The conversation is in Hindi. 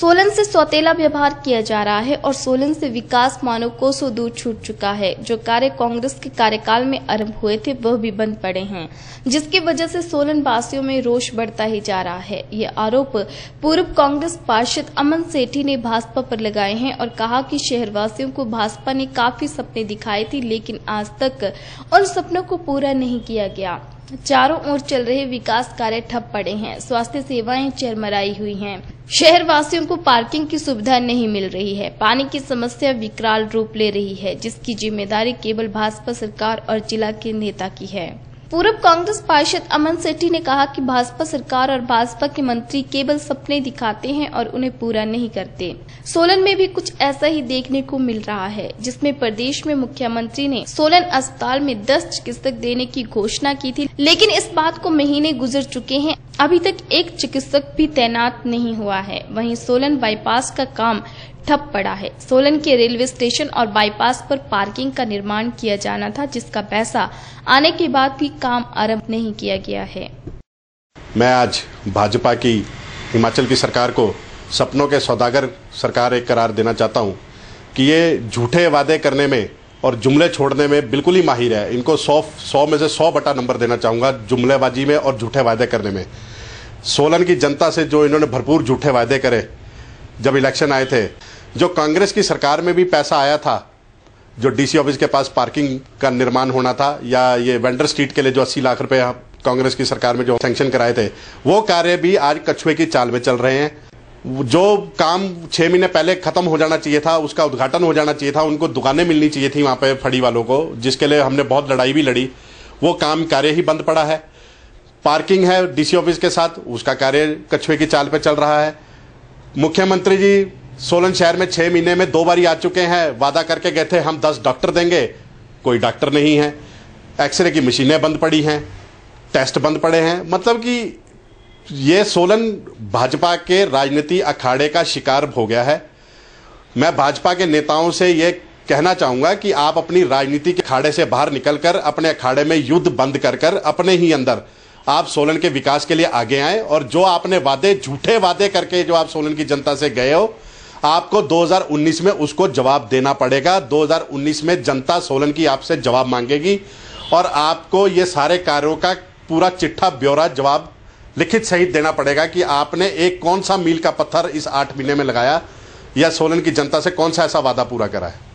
सोलन से सौतेला व्यवहार किया जा रहा है और सोलन से विकास मानव कोसों दूर छूट चुका है। जो कार्य कांग्रेस के कार्यकाल में आरंभ हुए थे वह भी बंद पड़े हैं, जिसकी वजह से सोलन वासियों में रोष बढ़ता ही जा रहा है। ये आरोप पूर्व कांग्रेस पार्षद अमन सेठी ने भाजपा पर लगाए हैं और कहा कि शहरवासियों को भाजपा ने काफी सपने दिखाए थे, लेकिन आज तक उन सपनों को पूरा नहीं किया गया। चारों ओर चल रहे विकास कार्य ठप पड़े हैं, स्वास्थ्य सेवाएं चरमराई हुई हैं, शहर वासियों को पार्किंग की सुविधा नहीं मिल रही है, पानी की समस्या विकराल रूप ले रही है, जिसकी जिम्मेदारी केवल भाजपा सरकार और जिला के नेता की है। पूर्व कांग्रेस पार्षद अमन सेठी ने कहा कि भाजपा सरकार और भाजपा के मंत्री केवल सपने दिखाते हैं और उन्हें पूरा नहीं करते। सोलन में भी कुछ ऐसा ही देखने को मिल रहा है, जिसमें प्रदेश में मुख्यमंत्री ने सोलन अस्पताल में 10 चिकित्सक देने की घोषणा की थी, लेकिन इस बात को महीने गुजर चुके हैं, अभी तक एक चिकित्सक भी तैनात नहीं हुआ है। वहीं सोलन बाईपास का काम ठप पड़ा है। सोलन के रेलवे स्टेशन और बाईपास पर पार्किंग का निर्माण किया जाना था, जिसका पैसा आने के बाद भी काम आरंभ नहीं किया गया है। मैं आज भाजपा की हिमाचल की सरकार को सपनों के सौदागर सरकार एक करार देना चाहता हूं कि ये झूठे वादे करने में और जुमले छोड़ने में बिल्कुल ही माहिर है। इनको 100 में से 100 बटा नंबर देना चाहूंगा जुमलेबाजी में और झूठे वादे करने में। सोलन की जनता से जो इन्होंने भरपूर झूठे वादे करे जब इलेक्शन आए थे, जो कांग्रेस की सरकार में भी पैसा आया था, जो डीसी ऑफिस के पास पार्किंग का निर्माण होना था, या ये वेंडर स्ट्रीट के लिए जो 80 लाख रुपए कांग्रेस की सरकार में जो सैंक्शन कराए थे, वो कार्य भी आज कछुए की चाल में चल रहे हैं। जो काम 6 महीने पहले खत्म हो जाना चाहिए था, उसका उद्घाटन हो जाना चाहिए था, उनको दुकानें मिलनी चाहिए थी वहां पे फड़ी वालों को, जिसके लिए हमने बहुत लड़ाई भी लड़ी, वो काम कार्य ही बंद पड़ा है। पार्किंग है डीसी ऑफिस के साथ, उसका कार्य कछुए की चाल पे चल रहा है। मुख्यमंत्री जी सोलन शहर में 6 महीने में 2 बार आ चुके हैं, वादा करके गए थे हम 10 डॉक्टर देंगे, कोई डॉक्टर नहीं है। एक्सरे की मशीनें बंद पड़ी हैं, टेस्ट बंद पड़े हैं। मतलब कि ये सोलन भाजपा के राजनीति अखाड़े का शिकार हो गया है। मैं भाजपा के नेताओं से ये कहना चाहूंगा कि आप अपनी राजनीति के अखाड़े से बाहर निकलकर अपने अखाड़े में युद्ध बंद कर अपने ही अंदर आप सोलन के विकास के लिए आगे आए, और जो आपने वादे, झूठे वादे करके जो आप सोलन की जनता से गए हो, आपको 2019 में उसको जवाब देना पड़ेगा। 2019 में जनता सोलन की आपसे जवाब मांगेगी और आपको ये सारे कार्यों का पूरा चिट्ठा ब्यौरा जवाब लिखित सहित देना पड़ेगा कि आपने एक कौन सा मील का पत्थर इस 8 महीने में लगाया या सोलन की जनता से कौन सा ऐसा वादा पूरा करा है।